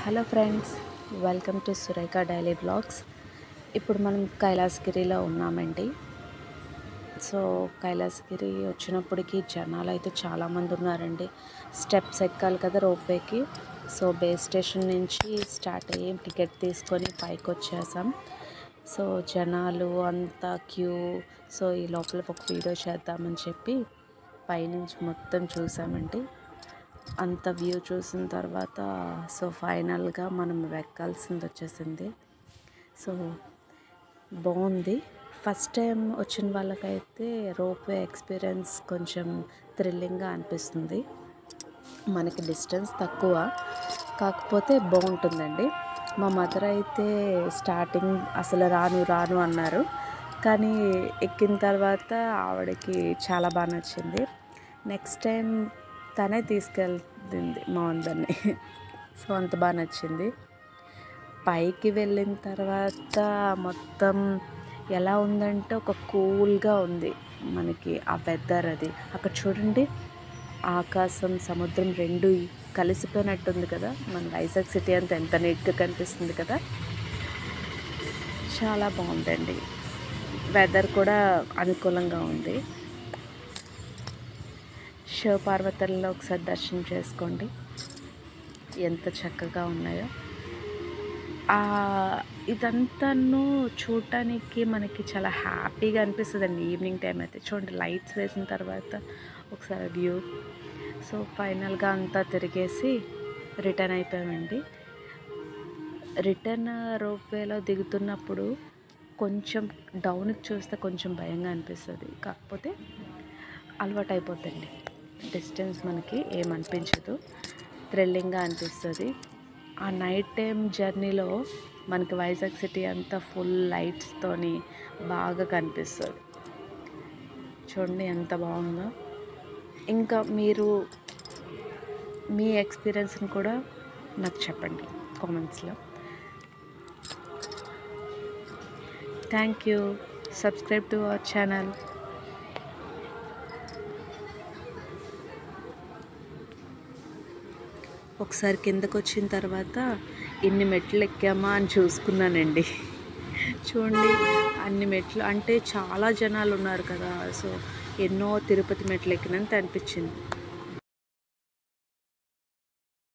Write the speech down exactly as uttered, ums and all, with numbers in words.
Hello friends, welcome to Surekha daily blogs. ఇప్పుడు మనం కైలాసగిరిలో ఉన్నామండి. సో కైలాసగిరి వచ్చినప్పటికి జనాలు అయితే చాలామంది ఉన్నారండి. స్టెప్స్ ఎక్కాలి కదా రోప్వేకి. సో బేస్ స్టేషన్ నుంచి స్టార్ట్ అయ్యి టికెట్ తీసుకొని పైకి వచ్చేసాం. సో జనాలు అంతా క్యూ. సో ఈ లోపల ఒక వీడియో చేద్దామని చెప్పి పైనుంచి మొత్తం చూసామండి. అంత వ్యూ చూసిన తర్వాత సో ఫైనల్గా మనం ఎక్కాల్సింది వచ్చేసింది. సో బాగుంది. ఫస్ట్ టైం వచ్చిన వాళ్ళకైతే రోప్వే ఎక్స్పీరియన్స్ కొంచెం థ్రిల్లింగ్గా అనిపిస్తుంది. మనకి డిస్టెన్స్ తక్కువ, కాకపోతే బాగుంటుందండి. మా మదర్ అయితే స్టార్టింగ్ అసలు రాను రాను అన్నారు, కానీ ఎక్కిన తర్వాత ఆవిడకి చాలా బాగా నచ్చింది. నెక్స్ట్ టైం తనే తీసుకెళ్తుంది మా అందరినీ. సో అంత బాగా నచ్చింది. పైకి వెళ్ళిన తర్వాత మొత్తం ఎలా ఉందంటే ఒక కూల్గా ఉంది మనకి ఆ వెదర్. అది అక్కడ చూడండి, ఆకాశం సముద్రం రెండు కలిసిపోయినట్టుంది కదా. మన వైజాగ్ సిటీ అంతా ఎంత నీట్గా కనిపిస్తుంది కదా. చాలా బాగుందండి. వెదర్ కూడా అనుకూలంగా ఉంది. శివ పార్వతుల్లో ఒకసారి దర్శనం చేసుకోండి, ఎంత చక్కగా ఉన్నాయో. ఇదంతాను చూడటానికి మనకి చాలా హ్యాపీగా అనిపిస్తుంది అండి. ఈవినింగ్ టైం అయితే చూడండి, లైట్స్ వేసిన తర్వాత ఒకసారి వ్యూ. సో ఫైనల్గా అంతా తిరిగేసి రిటర్న్ అయిపోయామండి. రిటర్న్ రోప్వేలో దిగుతున్నప్పుడు కొంచెం డౌన్కి చూస్తే కొంచెం భయంగా అనిపిస్తుంది, కాకపోతే అలవాటు అయిపోతుంది. డిస్టెన్స్ మనకి ఏమనిపించదు, థ్రిల్లింగ్గా అనిపిస్తుంది. ఆ నైట్ టైం జర్నీలో మనకి వైజాగ్ సిటీ అంతా ఫుల్ లైట్స్తోని బాగా కనిపిస్తుంది. చూడండి ఎంత బాగుందో. ఇంకా మీరు మీ ఎక్స్పీరియన్స్ని కూడా నాకు చెప్పండి కామెంట్స్లో. Thank you. Subscribe to our channel. ఒకసారి కిందకు వచ్చిన తర్వాత ఎన్ని మెట్లు ఎక్కామా అని చూసుకున్నానండి. చూడండి, అన్ని మెట్లు అంటే చాలా జనాలు ఉన్నారు కదా. సో ఎన్నో తిరుపతి మెట్లు ఎక్కినంత అనిపించింది.